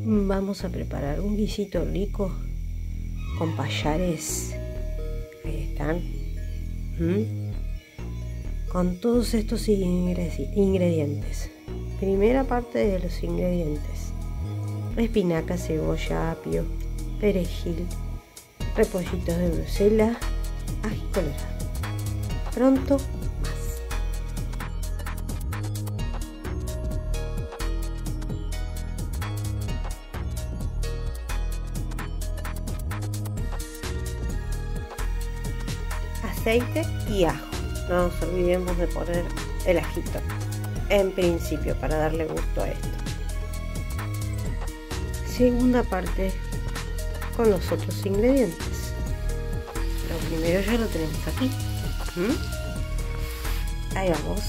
Vamos a preparar un guisito rico con payares. Ahí están. Con todos estos ingredientes. Primera parte de los ingredientes: espinaca, cebolla, apio, perejil, repollitos de Bruselas, ají colorado. Pronto más. Aceite y ajo. No nos olvidemos de poner el ajito en principio para darle gusto a esto. Segunda parte con los otros ingredientes. Lo primero ya lo tenemos aquí. Ahí vamos.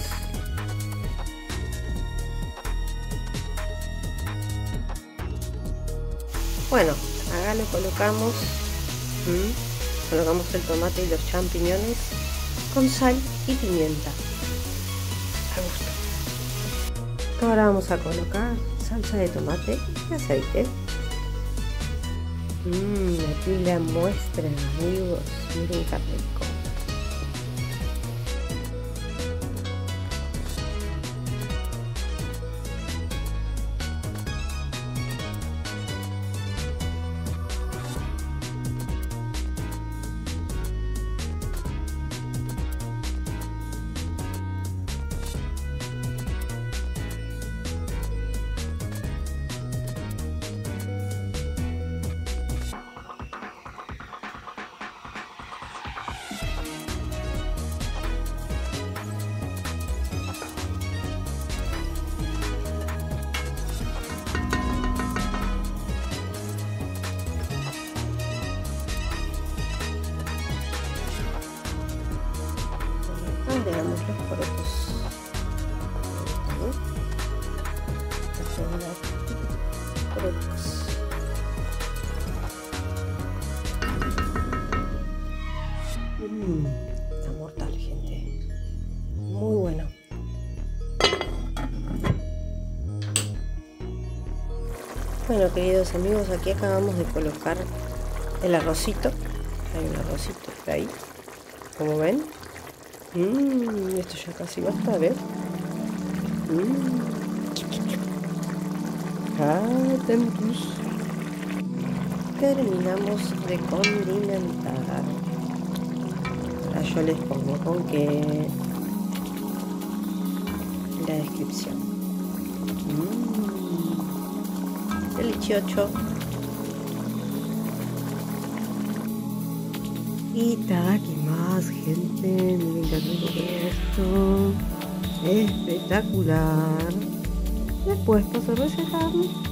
Bueno, acá lo colocamos. Colocamos el tomate y los champiñones con sal y pimienta a gusto. Ahora vamos a colocar salsa de tomate y aceite. Aquí la muestra, amigos. Miren qué rico. Veamos los porotos. Está mortal, gente. Muy bueno. Bueno, queridos amigos, aquí acabamos de colocar el arrocito. Hay un arrocito por ahí, como ven. Esto ya casi va a estar, ¿eh? Atentos. Terminamos de condimentar. Ahora yo les pongo con qué en la descripción. Delicioso. Y aquí más, gente. Miren qué rico que es esto. Espectacular. Después paso a recetar